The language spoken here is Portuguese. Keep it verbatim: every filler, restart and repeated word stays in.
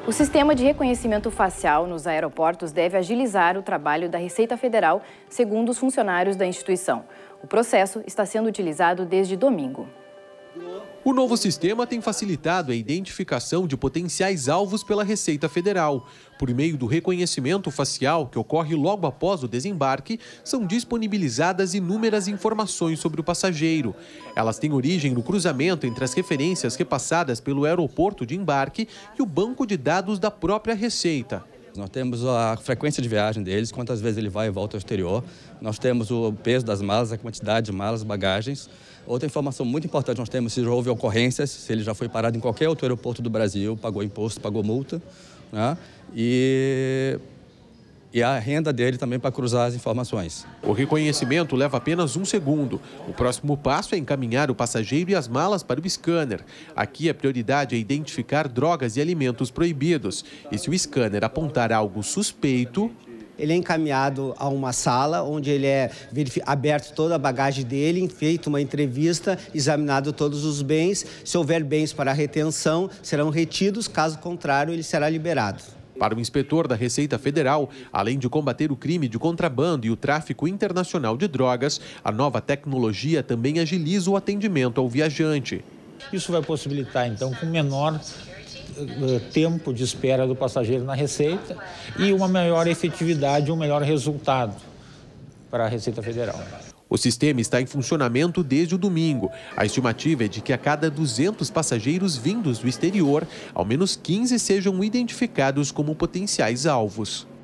O sistema de reconhecimento facial nos aeroportos deve agilizar o trabalho da Receita Federal, segundo os funcionários da instituição. O processo está sendo utilizado desde domingo. O novo sistema tem facilitado a identificação de potenciais alvos pela Receita Federal. Por meio do reconhecimento facial, que ocorre logo após o desembarque, são disponibilizadas inúmeras informações sobre o passageiro. Elas têm origem no cruzamento entre as referências repassadas pelo aeroporto de embarque e o banco de dados da própria Receita. Nós temos a frequência de viagem deles, quantas vezes ele vai e volta ao exterior. Nós temos o peso das malas, a quantidade de malas, bagagens. Outra informação muito importante, nós temos se já houve ocorrências, se ele já foi parado em qualquer outro aeroporto do Brasil, pagou imposto, pagou multa, né? E... e a renda dele também para cruzar as informações. O reconhecimento leva apenas um segundo. O próximo passo é encaminhar o passageiro e as malas para o scanner. Aqui a prioridade é identificar drogas e alimentos proibidos. E se o scanner apontar algo suspeito... Ele é encaminhado a uma sala onde ele é aberto toda a bagagem dele, feita uma entrevista, examinado todos os bens. Se houver bens para retenção, serão retidos, caso contrário, ele será liberado. Para o inspetor da Receita Federal, além de combater o crime de contrabando e o tráfico internacional de drogas, a nova tecnologia também agiliza o atendimento ao viajante. Isso vai possibilitar, então, com menor tempo de espera do passageiro na Receita e uma maior efetividade, um melhor resultado para a Receita Federal. O sistema está em funcionamento desde o domingo. A estimativa é de que a cada duzentos passageiros vindos do exterior, ao menos quinze sejam identificados como potenciais alvos.